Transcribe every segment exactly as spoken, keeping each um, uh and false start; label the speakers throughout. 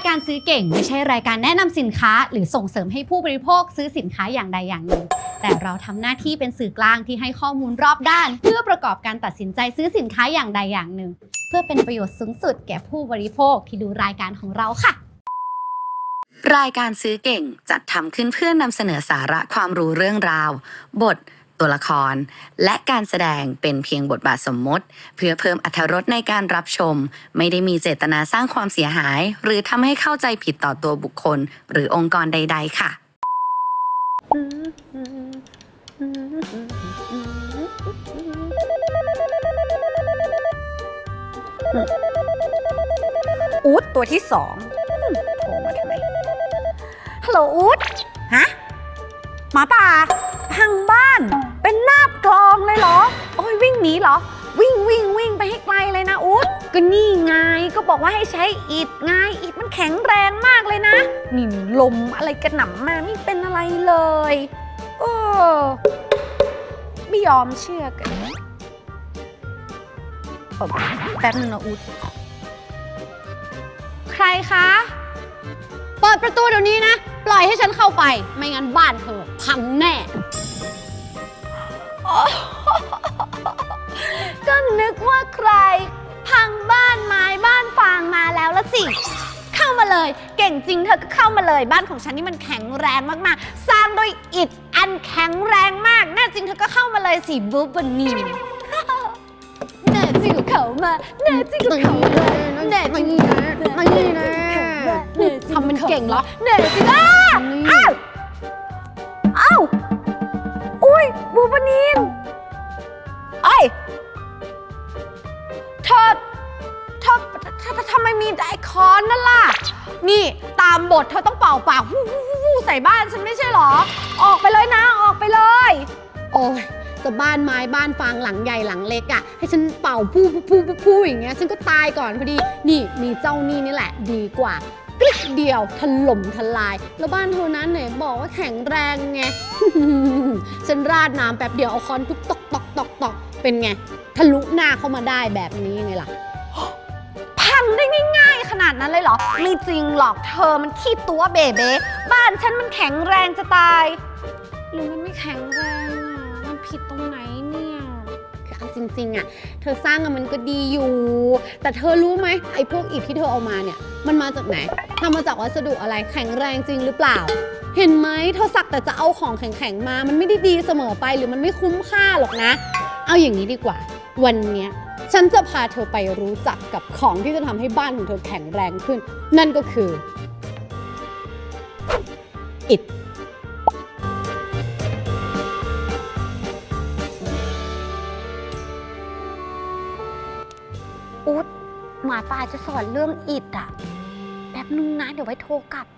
Speaker 1: การซื้อเก่งไม่ใช่รายการแนะนำสินค้าหรือส่งเสริมให้ผู้บริโภคซื้อสินค้าอย่างใดอย่างหนึ่งแต่เราทำหน้าที่เป็นสื่อกลางที่ให้ข้อมูลรอบด้านเพื่อประกอบการตัดสินใจซื้อสินค้าอย่างใดอย่างหนึ่งเพื่อเป็นประโยชน์สูงสุดแก่ผู้บริโภคที่ดูรายการของเราค่ะ
Speaker 2: รายการซื้อเก่งจัดทำขึ้นเพื่อนำเสนอสาระความรู้เรื่องราวบทตัวละครและการแสดงเป็นเพียงบทบาทสมมติเพื่อเพิ่มอรรถรสในการรับชมไม่ได้มีเจตนาสร้างความเสียหายหรือทำให้เข้าใจผิดต่อตัวบุคคลหรือองค์กรใดๆค่ะ
Speaker 3: อู๊ดตัวที่สองโทรมาทำไมฮัลโหลอู๊ดฮะหมาป่าพังบ้านเป็นนาบกลองเลยเหรอโอ้ยวิ่งหนีเหรอวิ่งวิ่งวิ่งไปให้ไกลเลยนะอู๊ดก็นี่ไงก็บอกว่าให้ใช้อิฐไงอิฐมันแข็งแรงมากเลยนะนี่ลมอะไรกระหน่ำมาไม่เป็นอะไรเลยเออไม่ยอมเชื่อกันแป๊บนึงนะอู๊ด
Speaker 1: ใครคะเปิดประตูเดี๋ยวนี้นะปล่อยให้ฉันเข้าไปไม่งั้นบ้านเธอพังแน่
Speaker 3: ก็นึกว่าใครพังบ้านไม้บ้านฟางมาแล้วละสิเข้ามาเลยเก่งจริงเธอก็เข้ามาเลยบ้านของฉันนี่มันแข็งแรงมากๆสร้างด้วยอิฐอันแข็งแรงมากแน่จริงเธอก็เข้ามาเลยสิบูบันนี่แน่จริงก็เข้ามาแน่จริงก็เข้ามาแน่จริงไม่นะ
Speaker 1: ทำมันเก่งเหรอ
Speaker 3: แน่จริงอ้าวอ้าวอ้าวอุ้ยบูบันนี่ไอ้เธอเธอทำไมมีไอคอนนั่นล่ะนี่ตามบทเธอต้องเป่าปากฮู้ฮู้ฮู้ใส่บ้านฉันไม่ใช่หรอออกไปเลยนะออกไปเลย
Speaker 1: โอ้ยจะบ้านไม้บ้านฟางหลังใหญ่หลังเล็กอ่ะให้ฉันเป่าพู้พู้พู้อย่างเงี้ยฉันก็ตายก่อนพอดีนี่มีเจ้านี่นี่แหละดีกว่ากลิกเดียวถล่มทลายแล้วบ้านเธอนั้นเนี่ยบอกว่าแข็งแรงไง ฉันราดน้ำแป๊บเดียวเอาคอนทุบตอกตอกตอกตอกเป็นไงทะลุหน้าเข้ามาได้แบบนี้ไงล่ะ
Speaker 3: พังได้ง่ายๆขนาดนั้นเลยเหรอไม่จริงหรอกเธอมันขี้ตัวเบเบ้บ้านฉันมันแข็งแรงจะตายหรือมันไม่แข็งแรงอ่ะมันผิดตรงไหนเนี่ย
Speaker 1: เอาจริงๆอ่ะเธอสร้างมันก็ดีอยู่แต่เธอรู้ไหมไอ้พวกอิฐที่เธอเอามาเนี่ยมันมาจากไหนทำมาจากวัสดุอะไรแข็งแรงจริงหรือเปล่าเห็นไหมเธอสักแต่จะเอาของแข็งๆมามันไม่ได้ดีเสมอไปหรือมันไม่คุ้มค่าหรอกนะเอาอย่างนี้ดีกว่าวันเนี้ยฉันจะพาเธอไปรู้จักกับของที่จะทำให้บ้านของเธอแข็งแรงขึ้นนั่นก็คืออิฐ
Speaker 3: อุ๊ดหมาป่าจะสอนเรื่องอิฐอะแป๊บนึงนะเดี๋ยวไว้โทรกลับ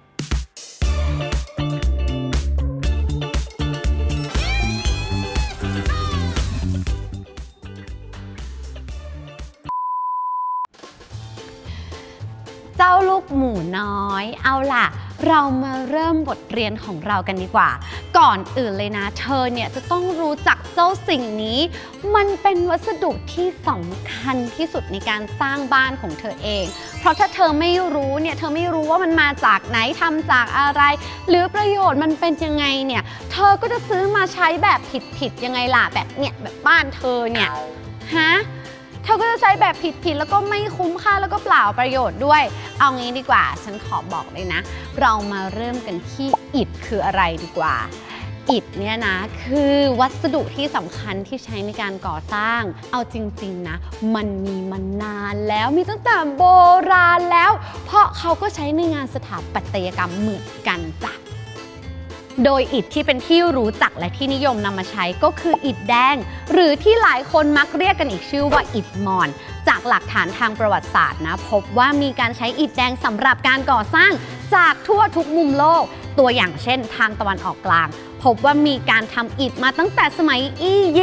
Speaker 1: เจ้าลูกหมูน้อยเอาล่ะเรามาเริ่มบทเรียนของเรากันดีกว่าก่อนอื่นเลยนะเธอเนี่ยจะต้องรู้จักเจ้าสิ่งนี้มันเป็นวัสดุที่สำคัญที่สุดในการสร้างบ้านของเธอเองเพราะถ้าเธอไม่รู้เนี่ยเธอไม่รู้ว่ามันมาจากไหนทำจากอะไรหรือประโยชน์มันเป็นยังไงเนี่ยเธอก็จะซื้อมาใช้แบบผิดๆยังไงล่ะแบบเนี่ยแบบบ้านเธอเนี่ยฮะเธอก็จะใช้แบบผิดๆแล้วก็ไม่คุ้มค่าแล้วก็เปล่าประโยชน์ด้วยเอางี้ดีกว่าฉันขอบอกเลยนะเรามาเริ่มกันที่อิฐคืออะไรดีกว่าอิฐเนี่ยนะคือวัสดุที่สำคัญที่ใช้ในการก่อสร้างเอาจริงๆนะมันมีมานานแล้วมีตั้งแต่โบราณแล้วเพราะเขาก็ใช้ในงานสถาปัตยกรรมเหมือนกันจ้ะโดยอิฐที่เป็นที่รู้จักและที่นิยมนำมาใช้ก็คืออิฐแดงหรือที่หลายคนมักเรียกกันอีกชื่อว่าอิฐมอญจากหลักฐานทางประวัติศาสตร์นะพบว่ามีการใช้อิฐแดงสำหรับการก่อสร้างจากทั่วทุกมุมโลกตัวอย่างเช่นทางตะวันออกกลางพบว่ามีการทำอิฐมาตั้งแต่สมัยอียิปต์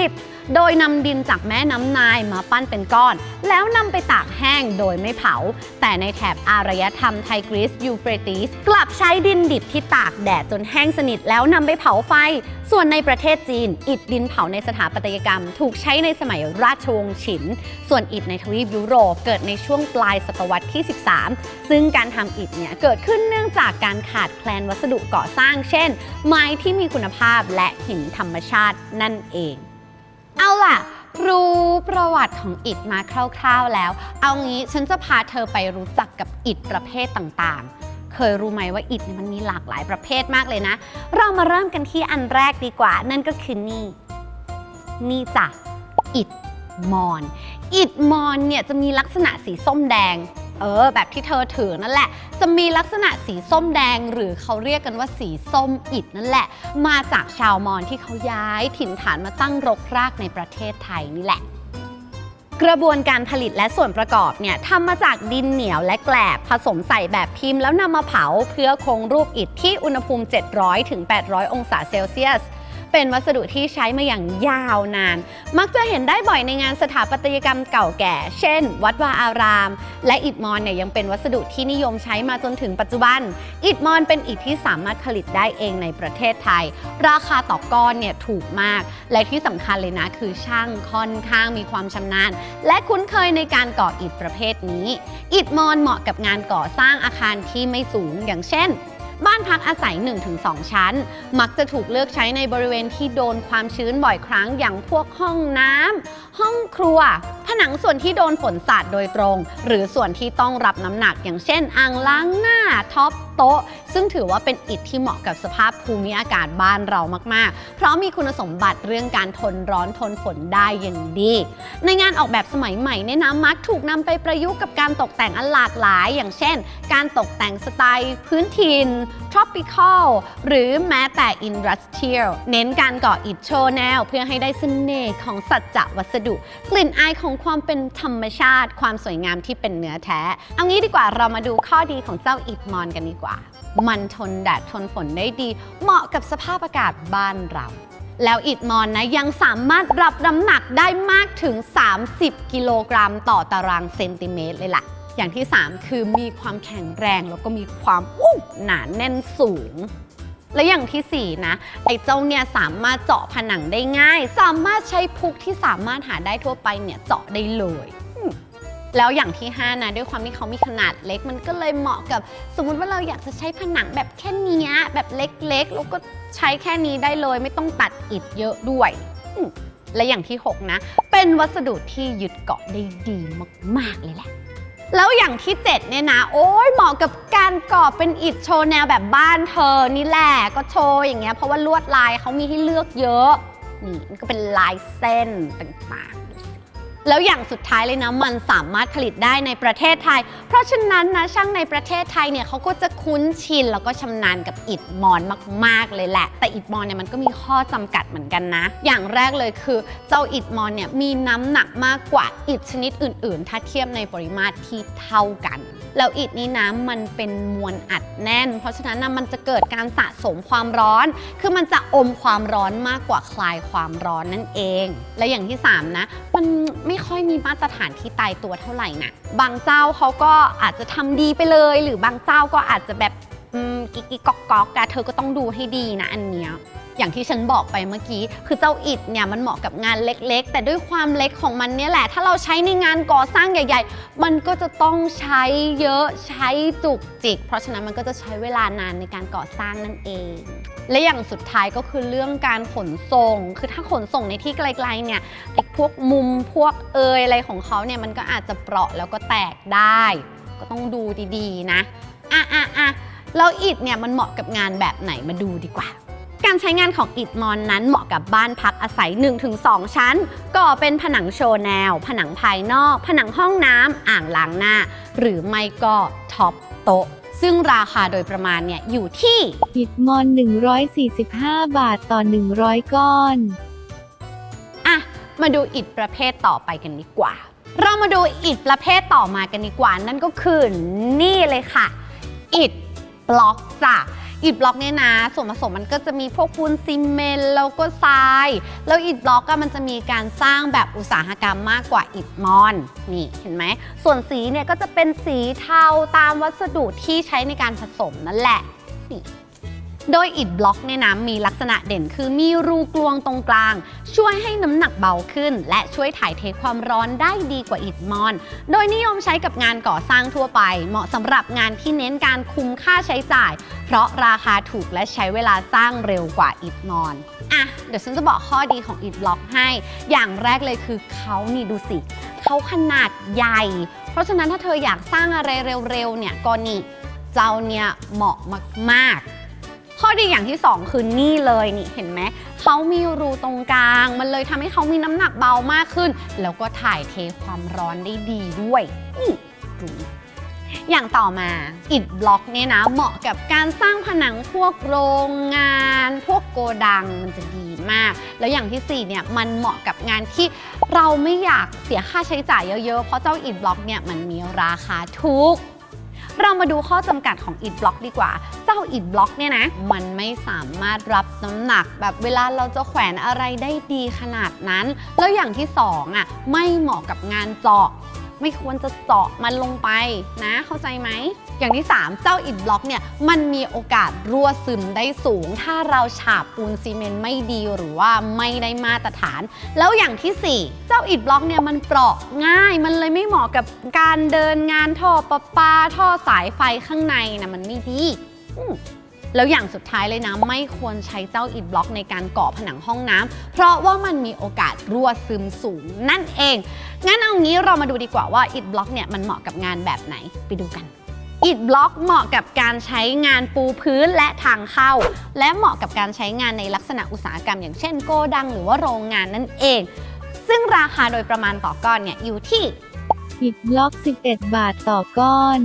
Speaker 1: โดยนำดินจากแม่น้ำไนล์มาปั้นเป็นก้อนแล้วนำไปตากแห้งโดยไม่เผาแต่ในแถบอารยธรรมไทกรีสยูเฟรติสกลับใช้ดินดิบที่ตากแดดจนแห้งสนิทแล้วนำไปเผาไฟส่วนในประเทศจีนอิฐดินเผาในสถาปัตยกรรมถูกใช้ในสมัยราชวงศ์ฉินส่วนอิฐในทวีปยุโรปเกิดในช่วงปลายศตวรรษที่สิบสามซึ่งการทำอิฐเนี่ยเกิดขึ้นเนื่องจากการขาดแคลนวัสดุก่อสร้างเช่นไม้ที่มีคุณภาพและหินธรรมชาตินั่นเองเอาล่ะรู้ประวัติของอิฐมาคร่าวๆแล้วเอางี้ฉันจะพาเธอไปรู้จักกับอิฐประเภทต่างๆเคยรู้ไหมว่าอิฐมันมีหลากหลายประเภทมากเลยนะเรามาเริ่มกันที่อันแรกดีกว่านั่นก็คือนี่นี่จ้ะอิฐมอญอิฐมอญเนี่ยจะมีลักษณะสีส้มแดงเออแบบที่เธอถือนั่นแหละจะมีลักษณะสีส้มแดงหรือเขาเรียกกันว่าสีส้มอิฐนั่นแหละมาจากชาวมอญที่เขาย้ายถิ่นฐานมาตั้งรกรากในประเทศไทยนี่แหละกระบวนการผลิตและส่วนประกอบเนี่ยทำมาจากดินเหนียวและแกลบผสมใส่แบบพิมพ์แล้วนำมาเผาเพื่อคงรูปอิฐที่อุณหภูมิเจ็ดร้อยถึงแปดร้อยองศาเซลเซียสเป็นวัสดุที่ใช้มาอย่างยาวนานมักจะเห็นได้บ่อยในงานสถาปัตยกรรมเก่าแก่เช่นวัดวาอารามและอิฐมอญเนี่ยยังเป็นวัสดุที่นิยมใช้มาจนถึงปัจจุบันอิฐมอญเป็นอิฐที่สามารถผลิตได้เองในประเทศไทยราคาต่อก้อนเนี่ยถูกมากและที่สำคัญเลยนะคือช่างค่อนข้างมีความชำนาญและคุ้นเคยในการก่ออิฐประเภทนี้อิฐมอญเหมาะกับงานก่อสร้างอาคารที่ไม่สูงอย่างเช่นบ้านพักอาศัย หนึ่งถึงสอง ชั้นมักจะถูกเลือกใช้ในบริเวณที่โดนความชื้นบ่อยครั้งอย่างพวกห้องน้ำห้องครัวผนังส่วนที่โดนฝนสาดโดยตรงหรือส่วนที่ต้องรับน้ำหนักอย่างเช่นอ่างล้างหน้าท็อปโต๊ะซึ่งถือว่าเป็นอิฐที่เหมาะกับสภาพภูมิอากาศบ้านเรามากๆเพราะมีคุณสมบัติเรื่องการทนร้อนทนฝนได้อย่างดีในงานออกแบบสมัยใหม่เนี่ยนะมักถูกนำไปประยุกต์กับการตกแต่งอันหลากหลายอย่างเช่นการตกแต่งสไตล์พื้นถิ่น tropical หรือแม้แต่ industrial เน้นการก่ออิฐโชว์แนวเพื่อให้ได้เสน่ห์ของสัจจะวัสดุกลิ่นอายของความเป็นธรรมชาติความสวยงามที่เป็นเนื้อแท้เอางี้ดีกว่าเรามาดูข้อดีของเจ้าอิฐมอญกันดีกว่ามันทนแดดทนฝนได้ดีเหมาะกับสภาพอากาศบ้านเราแล้วอิฐมอญนะยังสามารถรับน้ำหนักได้มากถึงสามสิบกิโลกรัมต่อตารางเซนติเมตรเลยล่ะอย่างที่สามคือมีความแข็งแรงแล้วก็มีความอู้หนาแน่นสูงและอย่างที่สี่นะไอ้เจ้าเนี่ยสามารถเจาะผนังได้ง่ายสามารถใช้พุกที่สามารถหาได้ทั่วไปเนี่ยเจาะได้เลยแล้วอย่างที่ห้านะด้วยความที่เขามีขนาดเล็กมันก็เลยเหมาะกับสมมุติว่าเราอยากจะใช้ผนังแบบแค่นี้แบบเล็กๆแล้วก็ใช้แค่นี้ได้เลยไม่ต้องตัดอิฐเยอะด้วยและอย่างที่หกนะเป็นวัสดุที่ยึดเกาะได้ดีมากๆเลยแหละแล้วอย่างที่เจ็ดเนี่ยนะโอ้ยเหมาะกับการก่อเป็นอิฐโชว์แนวแบบบ้านเธอนี่แหละก็โชว์อย่างเงี้ยเพราะว่าลวดลายเขามีให้เลือกเยอะนี่มันก็เป็นลายเส้นต่างๆแล้วอย่างสุดท้ายเลยนะมันสามารถผลิตได้ในประเทศไทยเพราะฉะนั้นนะช่างในประเทศไทยเนี่ยเขาก็จะคุ้นชินแล้วก็ชำนาญกับอิฐมอญมากๆเลยแหละแต่อิฐมอญเนี่ยมันก็มีข้อจำกัดเหมือนกันนะอย่างแรกเลยคือเจ้าอิฐมอญเนี่ยมีน้ำหนักมากกว่าอิฐชนิดอื่นๆถ้าเทียบในปริมาตรที่เท่ากันแล้วอิฐนี้นะมันเป็นมวลอัดแน่นเพราะฉะนั้นนะมันจะเกิดการสะสมความร้อนคือมันจะอมความร้อนมากกว่าคลายความร้อนนั่นเองและอย่างที่สามนะมันไม่ค่อยมีมาตรฐานที่ตายตัวเท่าไหร่นะบางเจ้าเขาก็อาจจะทำดีไปเลยหรือบางเจ้าก็อาจจะแบบกิ๊กกิ๊กก๊อกก๊อกแต่เธอก็ต้องดูให้ดีนะอันเนี้ยอย่างที่ฉันบอกไปเมื่อกี้คือเจ้าอิฐเนี่ยมันเหมาะกับงานเล็กๆแต่ด้วยความเล็กของมันเนี่ยแหละถ้าเราใช้ในงานก่อสร้างใหญ่ๆมันก็จะต้องใช้เยอะใช้จุกจิกเพราะฉะนั้นมันก็จะใช้เวลานานในการก่อสร้างนั่นเองและอย่างสุดท้ายก็คือเรื่องการขนส่งคือถ้าขนส่งในที่ไกลๆเนี่ยไอ้พวกมุมพวกเอยอะไรของเขาเนี่ยมันก็อาจจะเปราะแล้วก็แตกได้ก็ต้องดูดีๆนะอ่ะอ่ะอ่ะแล้วอิฐเนี่ยมันเหมาะกับงานแบบไหนมาดูดีกว่าการใช้งานของอิฐมอญนั้นเหมาะกับบ้านพักอาศัย หนึ่งถึงสอง ชั้นก่อเป็นผนังโชว์แนวผนังภายนอกผนังห้องน้ำอ่างล้างหน้าหรือไม่ก็ท็อปโต๊ะซึ่งราคาโดยประมาณเนี่ยอยู่ที่
Speaker 4: อิฐมอญหนึ่งร้อยสี่สิบห้าบาทต่อหนึ่งร้อยก้อน
Speaker 1: อ่ะมาดูอิฐประเภทต่อไปกันดีกว่าเรามาดูอิฐประเภทต่อมากันดีกว่านั่นก็คือนี่เลยค่ะอิฐบล็อกจ้ะอิฐบล็อกเนี่ยนะส่วนผสมมันก็จะมีพวกปูนซีเมนต์แล้วก็ทรายแล้วอิฐบล็อกก็มันจะมีการสร้างแบบอุตสาหกรรมมากกว่าอิฐมอนนี่เห็นไหมส่วนสีเนี่ยก็จะเป็นสีเทาตามวัสดุที่ใช้ในการผสมนั่นแหละนี่โดยอิฐบล็อกเนี่ยนะมีลักษณะเด่นคือมีรูกลวงตรงกลางช่วยให้น้ำหนักเบาขึ้นและช่วยถ่ายเทความร้อนได้ดีกว่าอิฐมอนโดยนิยมใช้กับงานก่อสร้างทั่วไปเหมาะสำหรับงานที่เน้นการคุมค่าใช้จ่ายเพราะราคาถูกและใช้เวลาสร้างเร็วกว่าอิฐมอนอ่ะเดี๋ยวฉันจะบอกข้อดีของอิฐบล็อกให้อย่างแรกเลยคือเขานี่ดูสิเขาขนาดใหญ่เพราะฉะนั้นถ้าเธออยากสร้างอะไรเร็วๆเนี่ยก็นี่เจ้าเนี่ยเหมาะมากๆข้อดีอย่างที่สองคือนี่เลยนี่เห็นไหมเขามีรูตรงกลางมันเลยทำให้เขามีน้ำหนักเบามากขึ้นแล้วก็ถ่ายเทความร้อนได้ดีด้วยนี่ดูอย่างต่อมาอิฐบล็อกเนี่ยนะเหมาะกับการสร้างผนังพวกโรงงานพวกโกดังมันจะดีมากแล้วอย่างที่สี่เนี่ยมันเหมาะกับงานที่เราไม่อยากเสียค่าใช้จ่ายเยอะๆเพราะเจ้าอิฐบล็อกเนี่ยมันมีราคาถูกเรามาดูข้อจำกัดของอิฐบล็อกดีกว่าเจ้าอิฐบล็อกเนี่ยนะมันไม่สามารถรับน้ำหนักแบบเวลาเราจะแขวนอะไรได้ดีขนาดนั้นแล้วอย่างที่สองอ่ะไม่เหมาะกับงานเจาะไม่ควรจะเจาะมันลงไปนะเข้าใจไหมอย่างที่สามเจ้าอิฐบล็อกเนี่ยมันมีโอกาสรั่วซึมได้สูงถ้าเราฉาบปูนซีเมนต์ไม่ดีหรือว่าไม่ได้มาตรฐานแล้วอย่างที่สี่เจ้าอิฐบล็อกเนี่ยมันเปราะง่ายมันเลยไม่เหมาะกับการเดินงานท่อประปาท่อสายไฟข้างในนะมันไม่ดีแล้วอย่างสุดท้ายเลยนะไม่ควรใช้เจ้าอิฐบล็อกในการก่อผนังห้องน้ำเพราะว่ามันมีโอกาสรั่วซึมสูงนั่นเองงั้นเอางี้เรามาดูดีกว่าว่าอิฐบล็อกเนี่ยมันเหมาะกับงานแบบไหนไปดูกันอิฐบล็อกเหมาะกับการใช้งานปูพื้นและทางเข้าและเหมาะกับการใช้งานในลักษณะอุตสาหกรรมอย่างเช่นโกดังหรือว่าโรงงานนั่นเองซึ่งราคาโดยประมาณต่อก้อนเนี่ยอยู่ที่
Speaker 4: อิฐบล็อกสิบเอ็ดบาทต่อก้อน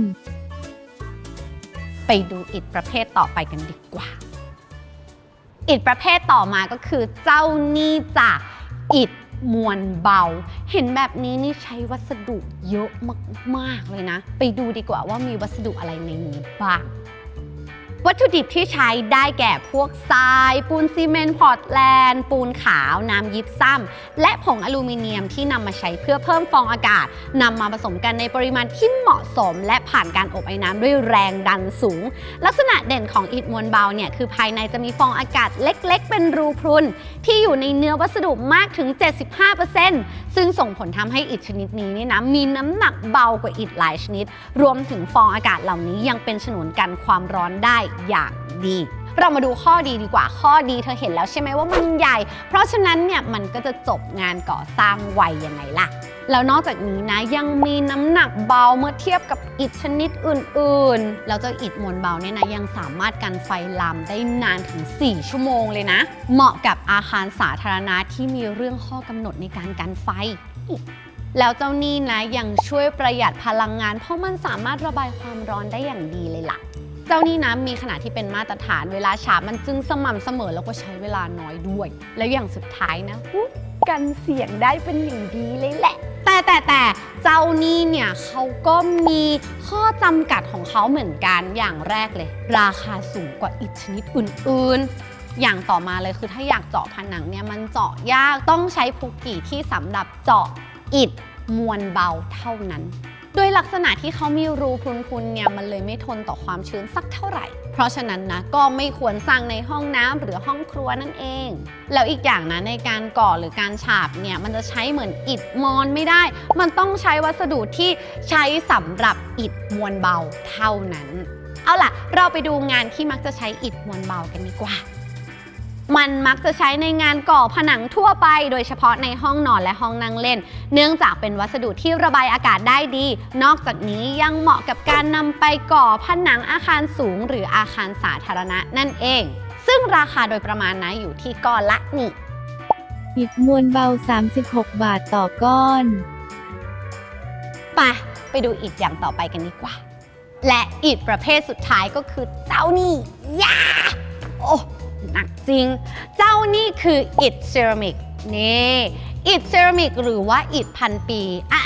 Speaker 1: ไปดูอิฐประเภทต่อไปกันดีกว่าอิฐประเภทต่อมาก็คือเจ้านี่จ้ะอิฐมวลเบาเห็นแบบนี้นี่ใช้วัสดุเยอะมากๆเลยนะไปดูดีกว่าว่ามีวัสดุอะไรในนี้บ้างวัตถุดิบที่ใช้ได้แก่พวกทรายปูนซีเมนต์พอร์ตแลนด์ปูนขาวน้ำยิปซัมและผงอลูมิเนียมที่นำมาใช้เพื่อเพิ่มฟองอากาศนำมาผสมกันในปริมาณที่เหมาะสมและผ่านการอบไอ้น้ำด้วยแรงดันสูงลักษณะเด่นของอิฐมวลเบาเนี่ยคือภายในจะมีฟองอากาศเล็กๆเป็นรูพรุนที่อยู่ในเนื้อวัสดุมากถึง เจ็ดสิบห้าเปอร์เซ็นต์ ซึ่งส่งผลทำให้อิฐชนิดนี้นี่นะมีน้ำหนักเบากว่าอิฐหลายชนิดรวมถึงฟองอากาศเหล่านี้ยังเป็นฉนวนกันความร้อนได้อย่างดีเรามาดูข้อดีดีกว่าข้อดีเธอเห็นแล้วใช่ไหมว่ามันใหญ่เพราะฉะนั้นเนี่ยมันก็จะจบงานก่อสร้างไวยังไงล่ะแล้วนอกจากนี้นะยังมีน้ำหนักเบาเมื่อเทียบกับอิฐชนิดอื่นๆแล้วเจ้าอิฐมวลเบาเนี่ยนะยังสามารถกันไฟลามได้นานถึงสี่ชั่วโมงเลยนะเหมาะกับอาคารสาธารณะที่มีเรื่องข้อกำหนดในการกันไฟแล้วเจ้านี่นะยังช่วยประหยัดพลังงานเพราะมันสามารถระบายความร้อนได้อย่างดีเลยล่ะเจ้านี่นะมีขนาดที่เป็นมาตรฐานเวลาฉาบมันจึงสม่ำเสมอแล้วก็ใช้เวลาน้อยด้วยแล้วอย่างสุดท้ายนะกันเสียงได้เป็นอย่างดีเลยแหละแต่แต่แต่เจ้านี่เนี่ยเขาก็มีข้อจำกัดของเขาเหมือนกันอย่างแรกเลยราคาสูงกว่าอิฐชนิดอื่นๆอย่างต่อมาเลยคือถ้าอยากเจาะผนังเนี่ยมันเจาะยากต้องใช้พุกกี่ที่สำหรับเจาะอิฐมวลเบาเท่านั้นโดยลักษณะที่เขามีรูพรุนๆเนี่ยมันเลยไม่ทนต่อความชื้นสักเท่าไหร่เพราะฉะนั้นนะก็ไม่ควรสร้างในห้องน้ำหรือห้องครัวนั่นเองแล้วอีกอย่างนะในการก่อหรือการฉาบเนี่ยมันจะใช้เหมือนอิฐมอนไม่ได้มันต้องใช้วัสดุที่ใช้สำหรับอิฐมวลเบาเท่านั้นเอาล่ะเราไปดูงานที่มักจะใช้อิฐมวลเบากันดีกว่ามันมักจะใช้ในงานก่อผนังทั่วไปโดยเฉพาะในห้องนอนและห้องนั่งเล่นเนื่องจากเป็นวัสดุที่ระบายอากาศได้ดีนอกจากนี้ยังเหมาะกับการนำไปก่อผนังอาคารสูงหรืออาคารสาธารณะนั่นเองซึ่งราคาโดยประมาณนะอยู่ที่ก้อนละนี่
Speaker 4: อิฐมวลเบาสามสิบหกบาทต่อก้อน
Speaker 1: ไปไปดูอิฐอย่างต่อไปกันดีกว่าและอิฐประเภทสุดท้ายก็คือเจ้านี่ยาโอ้หนักจริงเจ้านี่คืออิฐเซรามิกนี่อิฐเซรามิกหรือว่าอิฐพันปีอ่ะ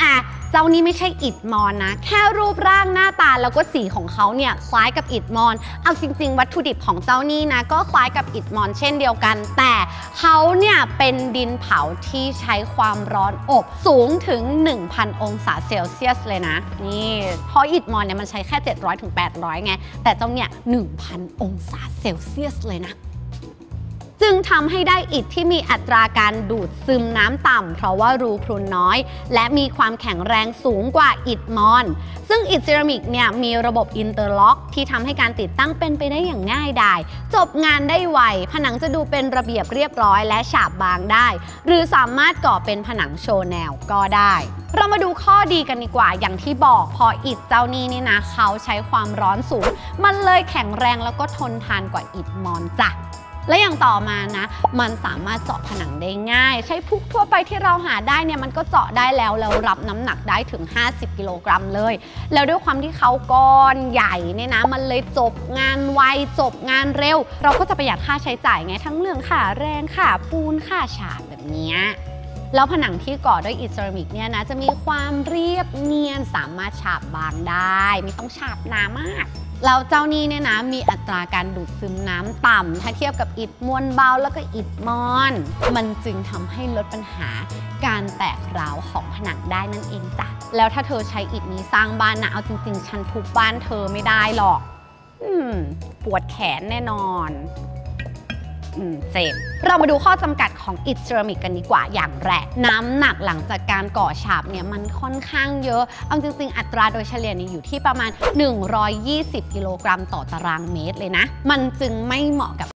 Speaker 1: เจ้านี่ไม่ใช่อิฐมอนนะแค่รูปร่างหน้าตาแล้วก็สีของเขาเนี่ยคล้ายกับอิฐมอนเอาจริงๆวัตถุดิบของเจ้านี่นะก็คล้ายกับอิฐมอนเช่นเดียวกันแต่เขาเนี่ยเป็นดินเผาที่ใช้ความร้อนอบสูงถึง หนึ่งพัน องศาเซลเซียสเลยนะนี่เพราะอิฐมอนเนี่ยมันใช้แค่ เจ็ดร้อยถึงแปดร้อย ไงแต่เจ้าเนี่ย หนึ่งพัน องศาเซลเซียสเลยนะจึงทำให้ได้อิฐที่มีอัตราการดูดซึมน้ำต่ำเพราะว่ารูพรุนน้อยและมีความแข็งแรงสูงกว่าอิฐมอนซึ่งอิฐเซรามิกเนี่ยมีระบบอินเตอร์ล็อกที่ทำให้การติดตั้งเป็นไปได้อย่างง่ายดายจบงานได้ไวผนังจะดูเป็นระเบียบเรียบร้อยและฉาบบางได้หรือสามารถก่อเป็นผนังโชว์แนวก็ได้เรามาดูข้อดีกันดีกว่าอย่างที่บอกพออิฐเจ้านี้นี่นะเขาใช้ความร้อนสูงมันเลยแข็งแรงแล้วก็ทนทานกว่าอิฐมอนจ้ะและอย่างต่อมานะมันสามารถเจาะผนังได้ง่ายใช้พุกทั่วไปที่เราหาได้เนี่ยมันก็เจาะได้แล้วแล้วรับน้ำหนักได้ถึงห้าสิบกิโลกรัมเลยแล้วด้วยความที่เขาก้อนใหญ่เนี่ยนะมันเลยจบงานไวจบงานเร็วเราก็จะประหยัดค่าใช้จ่ายไงทั้งเรื่องค่าแรงค่าปูนค่าฉาบแบบนี้แล้วผนังที่ก่อด้วยอิฐเซรามิกเนี่ยนะจะมีความเรียบเนียนสามารถฉาบบางได้ไม่ต้องฉาบหนามากแล้วเจ้านี้เนี่ยนะมีอัตราการดูดซึมน้ำต่ำถ้าเทียบกับอิฐมวลเบาแล้วก็อิฐมอนมันจึงทำให้ลดปัญหาการแตกร้าวของผนังได้นั่นเองจ้ะแล้วถ้าเธอใช้อิฐนี้สร้างบ้านนะเอาจริงๆฉันทุบบ้านเธอไม่ได้หรอกอืมปวดแขนแน่นอนเจ็บเรามาดูข้อจำกัดของอิฐเซรามิกกันดีกว่าอย่างแรกน้ำหนักหลังจากการก่อฉาบเนี่ยมันค่อนข้างเยอะเอาจริงๆอัตราโดยเฉลี่ยเนี่ยอยู่ที่ประมาณหนึ่งร้อยยี่สิบกิโลกรัมต่อตารางเมตรเลยนะมันจึงไม่เหมาะกับ